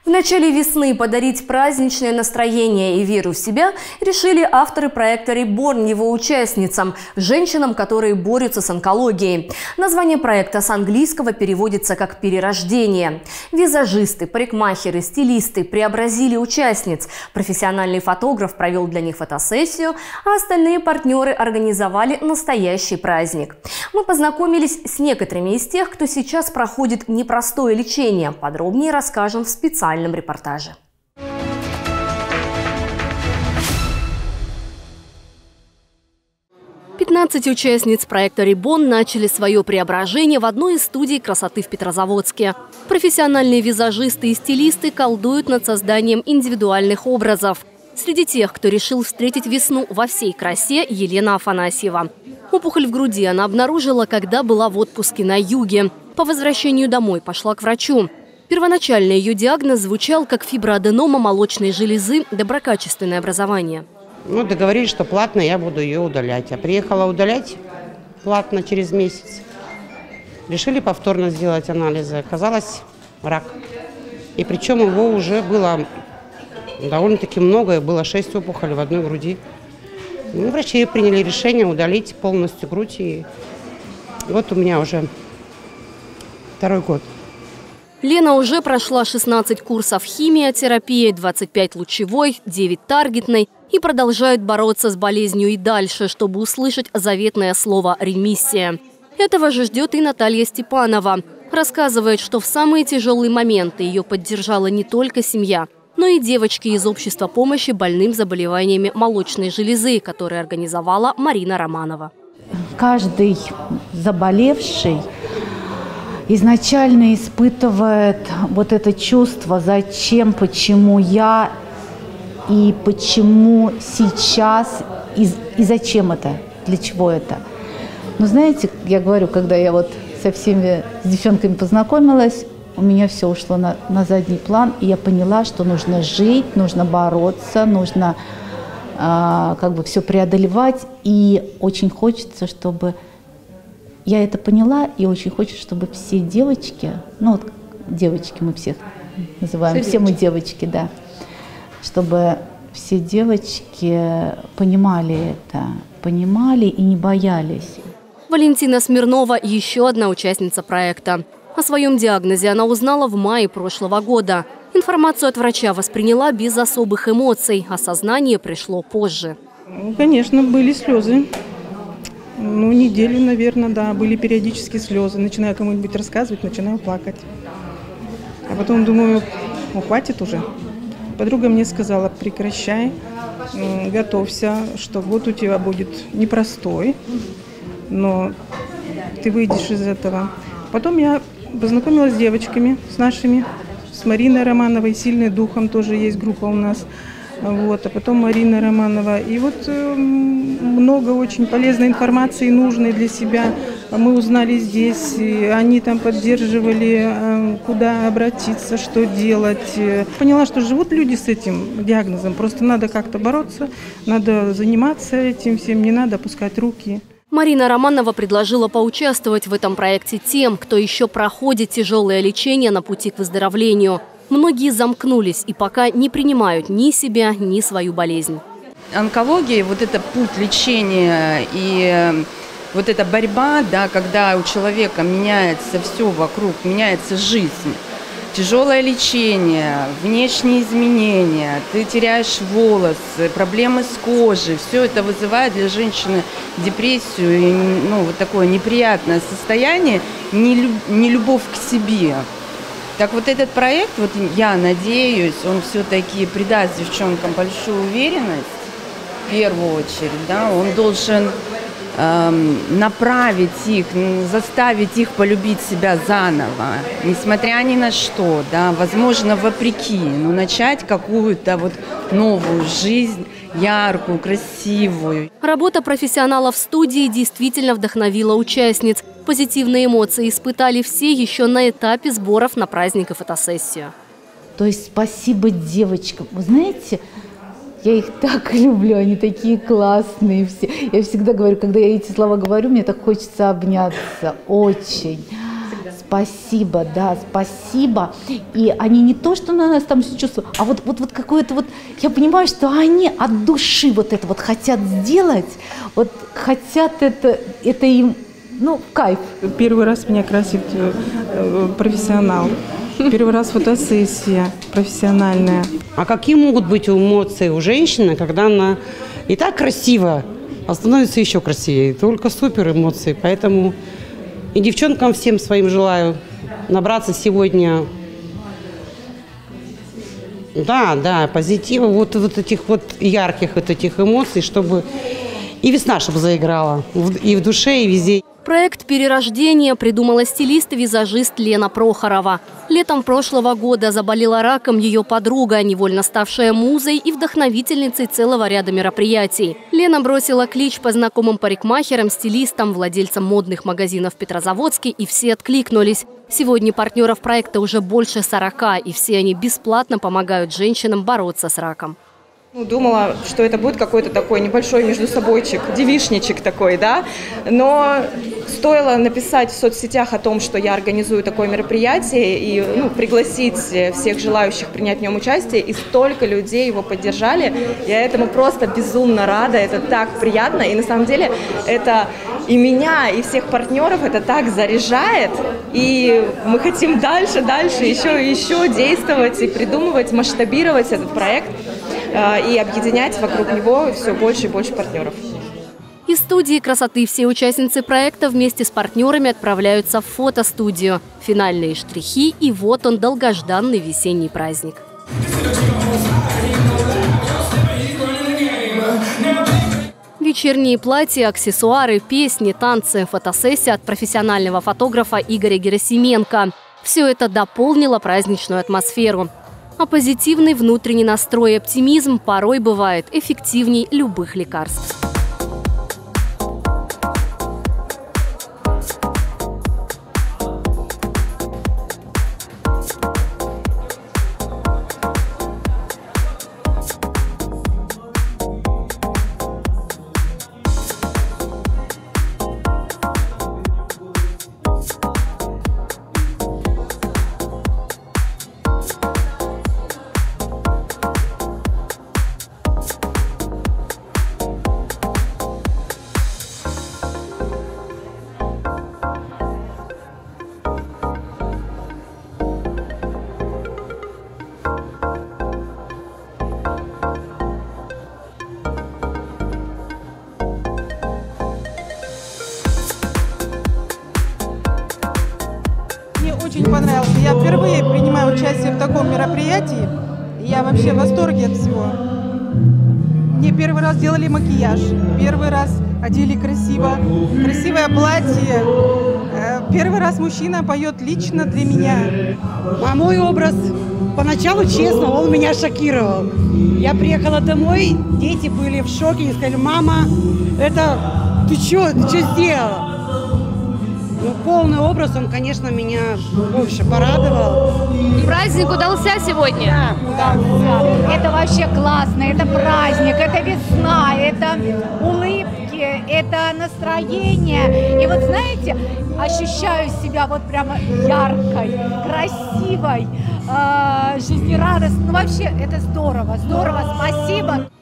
В начале весны подарить праздничное настроение и веру в себя решили авторы проекта «Reborn» его участницам – женщинам, которые борются с онкологией. Название проекта с английского переводится как «перерождение». Визажисты, парикмахеры, стилисты преобразили участниц. Профессиональный фотограф провел для них фотосессию, а остальные партнеры организовали настоящий праздник. Мы познакомились с некоторыми из тех, кто сейчас проходит непростое лечение. Подробнее расскажем в специальном репортаже. «15 участниц проекта «Reborn» начали свое преображение в одной из студий красоты в Петрозаводске. Профессиональные визажисты и стилисты колдуют над созданием индивидуальных образов. Среди тех, кто решил встретить весну во всей красе, Елена Афанасьева. Опухоль в груди она обнаружила, когда была в отпуске на юге. По возвращению домой пошла к врачу. Первоначально ее диагноз звучал как фиброаденома молочной железы, доброкачественное образование. Договорились, что платно я буду ее удалять. Я приехала удалять платно через месяц. Решили повторно сделать анализы. Оказалось, рак. И причем его уже было довольно-таки много. Было 6 опухолей в одной груди. Врачи приняли решение удалить полностью грудь. И вот у меня уже 2-й год. Лена уже прошла 16 курсов химиотерапии, 25 лучевой, 9 таргетной и продолжает бороться с болезнью и дальше, чтобы услышать заветное слово «ремиссия». Этого же ждет и Наталья Степанова. Рассказывает, что в самые тяжелые моменты ее поддержала не только семья, но и девочки из общества помощи больным заболеваниями молочной железы, которые организовала Марина Романова. Каждый заболевший изначально испытывает вот это чувство, зачем, почему я и почему сейчас, и зачем это, для чего это. Но знаете, я говорю, когда я вот со всеми с девчонками познакомилась, у меня все ушло на задний план, и я поняла, что нужно жить, нужно бороться, нужно все преодолевать, и очень хочется, чтобы... Я это поняла, и очень хочется, чтобы все девочки, девочки мы всех называем, все мы девочки, да, чтобы все девочки понимали это, понимали и не боялись. Валентина Смирнова – еще одна участница проекта. О своем диагнозе она узнала в мае прошлого года. Информацию от врача восприняла без особых эмоций, осознание пришло позже. Конечно, были слезы. Неделю, наверное, да, были периодически слезы. Начинаю кому-нибудь рассказывать, начинаю плакать. А потом думаю, хватит уже. Подруга мне сказала, прекращай, готовься, что год у тебя будет непростой, но ты выйдешь из этого. Потом я познакомилась с девочками, с нашими, с Мариной Романовой, «Сильной духом» тоже есть группа у нас. А потом Марина Романова. И много очень полезной информации, нужной для себя. Мы узнали здесь, они там поддерживали, куда обратиться, что делать. Поняла, что живут люди с этим диагнозом. Просто надо как-то бороться, надо заниматься этим всем, не надо опускать руки. Марина Романова предложила поучаствовать в этом проекте тем, кто еще проходит тяжелое лечение на пути к выздоровлению. Многие замкнулись и пока не принимают ни себя, ни свою болезнь. Онкология, это путь лечения и эта борьба, да, когда у человека меняется все вокруг, меняется жизнь. Тяжелое лечение, внешние изменения, ты теряешь волосы, проблемы с кожей. Все это вызывает для женщины депрессию и такое неприятное состояние, нелюбовь к себе. Так этот проект, я надеюсь, он все-таки придаст девчонкам большую уверенность, в первую очередь, да, он должен направить их, заставить их полюбить себя заново, несмотря ни на что, да, возможно, вопреки, но начать какую-то новую жизнь, яркую, красивую. Работа профессионалов в студии действительно вдохновила участниц. Позитивные эмоции испытали все еще на этапе сборов на праздник и фотосессию. То есть спасибо девочкам. Вы знаете, я их так люблю, они такие классные все. Я всегда говорю, когда я эти слова говорю, мне так хочется обняться. Очень. спасибо, да, спасибо. И они не то, что на нас там чувствуют, а вот какое-то вот, я понимаю, что они от души вот это вот хотят сделать, вот хотят это им, ну, кайф. Первый раз меня красит профессионал. Первый раз фотосессия профессиональная. А какие могут быть эмоции у женщины, когда она и так красива, а становится еще красивее? Только супер эмоции. Поэтому и девчонкам всем своим желаю набраться сегодня, да, позитива, вот этих вот ярких вот этих эмоций, чтобы и весна, чтобы заиграла и в душе, и везде. Проект «Перерождение» придумала стилист и визажист Лена Прохорова. Летом прошлого года заболела раком ее подруга, невольно ставшая музой и вдохновительницей целого ряда мероприятий. Лена бросила клич по знакомым парикмахерам, стилистам, владельцам модных магазинов в Петрозаводске, и все откликнулись. Сегодня партнеров проекта уже больше 40, и все они бесплатно помогают женщинам бороться с раком. Думала, что это будет какой-то такой небольшой междусобойчик, девичничек такой, да, но стоило написать в соцсетях о том, что я организую такое мероприятие и пригласить всех желающих принять в нем участие, и столько людей его поддержали. Я этому просто безумно рада, это так приятно, и на самом деле это и меня, и всех партнеров это так заряжает, и мы хотим дальше, еще действовать и придумывать, масштабировать этот проект и объединять вокруг него все больше и больше партнеров. Из студии красоты все участницы проекта вместе с партнерами отправляются в фотостудию. Финальные штрихи, и вот он, долгожданный весенний праздник. Вечерние платья, аксессуары, песни, танцы, фотосессия от профессионального фотографа Игоря Герасименко. Все это дополнило праздничную атмосферу. А позитивный внутренний настрой и оптимизм порой бывает эффективней любых лекарств. Очень понравился. Я впервые принимаю участие в таком мероприятии. Я вообще в восторге от всего. Мне первый раз делали макияж, первый раз одели красиво, красивое платье. Первый раз мужчина поет лично для меня. А мой образ, поначалу, честно, он меня шокировал. Я приехала домой, дети были в шоке, они сказали: мама, это ты что сделала? Ну, полный образ, он, конечно, меня больше порадовал. Праздник удался сегодня? Да. Это вообще классно, это праздник, это весна, это улыбки, это настроение. И вот знаете, ощущаю себя вот прямо яркой, красивой, жизнерадостной. Ну вообще это здорово, спасибо.